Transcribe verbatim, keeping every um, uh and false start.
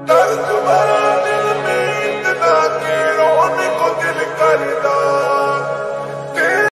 दर्द भरा दिल में इतना कि रोने को दिल करता